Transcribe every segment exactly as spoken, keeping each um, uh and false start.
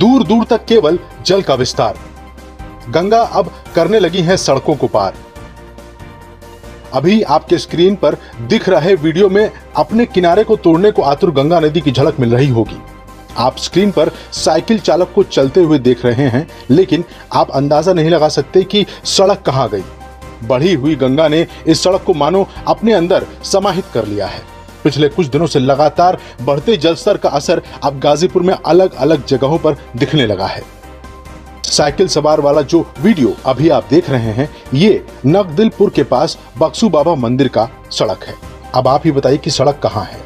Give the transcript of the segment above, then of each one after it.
दूर दूर तक केवल जल का विस्तार। गंगा अब करने लगी है सड़कों को पार। अभी आपके स्क्रीन पर दिख रहे वीडियो में अपने किनारे को तोड़ने को आतुर गंगा नदी की झलक मिल रही होगी। आप स्क्रीन पर साइकिल चालक को चलते हुए देख रहे हैं, लेकिन आप अंदाजा नहीं लगा सकते कि सड़क कहां गई। बढ़ी हुई गंगा ने इस सड़क को मानो अपने अंदर समाहित कर लिया है। पिछले कुछ दिनों से लगातार बढ़ते जलस्तर का असर अब गाजीपुर में अलग अलग जगहों पर दिखने लगा है। साइकिल सवार वाला जो वीडियो अभी आप देख रहे हैं, ये नकदिलपुर के पास बक्सू बाबा मंदिर का सड़क है। अब आप ही बताइए कि सड़क कहां है।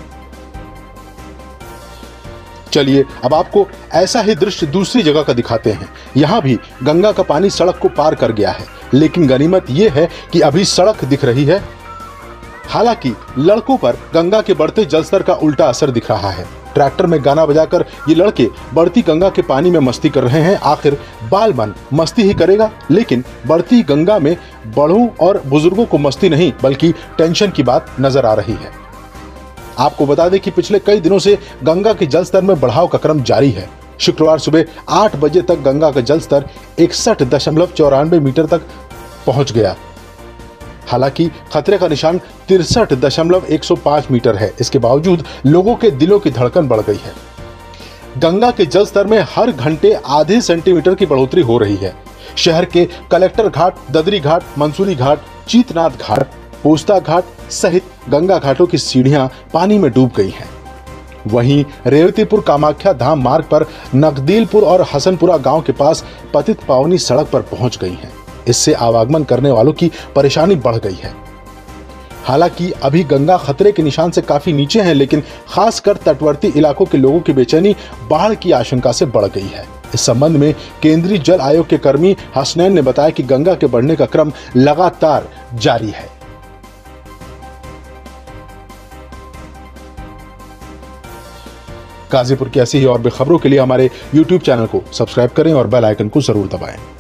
चलिए अब आपको ऐसा ही दृश्य दूसरी जगह का दिखाते हैं। यहां भी गंगा का पानी सड़क को पार कर गया है, लेकिन गनीमत यह है कि अभी सड़क दिख रही है। हालांकि लड़कों पर गंगा के बढ़ते जलस्तर का उल्टा असर दिख रहा है। ट्रैक्टर में गाना बजाकर ये लड़के बढ़ती गंगा के पानी में मस्ती कर रहे हैं। आखिर बाल मन मस्ती ही करेगा, लेकिन बढ़ती गंगा में बड़ों और बुजुर्गों को मस्ती नहीं बल्कि टेंशन की बात नजर आ रही है। आपको बता दें कि पिछले कई दिनों से गंगा के जलस्तर में बढ़ाव का क्रम जारी है। शुक्रवार सुबह आठ बजे तक गंगा का जलस्तर इकसठ दशमलव चौरानवे मीटर तक पहुंच गया। हालांकि खतरे का निशान तिरसठ दशमलव एक सौ पांच मीटर है। इसके बावजूद लोगों के दिलों की धड़कन बढ़ गई है। गंगा के जलस्तर में हर घंटे आधे सेंटीमीटर की बढ़ोतरी हो रही है। शहर के कलेक्टर घाट, ददरी घाट, मंसूरी घाट, चीतनाथ घाट, पोस्ता घाट सहित गंगा घाटों की सीढ़ियां पानी में डूब गई हैं। वहीं रेवतीपुर कामाख्या धाम मार्ग पर नकदीलपुर और हसनपुरा गांव के पास पतित पावनी सड़क पर पहुंच गई हैं। इससे आवागमन करने वालों की परेशानी बढ़ गई है। हालांकि अभी गंगा खतरे के निशान से काफी नीचे है, लेकिन खासकर तटवर्ती इलाकों के लोगों की बेचैनी बाढ़ की आशंका से बढ़ गई है। इस संबंध में केंद्रीय जल आयोग के कर्मी हसनैन ने बताया कि गंगा के बढ़ने का क्रम लगातार जारी है। गाजीपुर की ऐसी ही और भी खबरों के लिए हमारे यूट्यूब चैनल को सब्सक्राइब करें और बेल आइकन को जरूर दबाएं।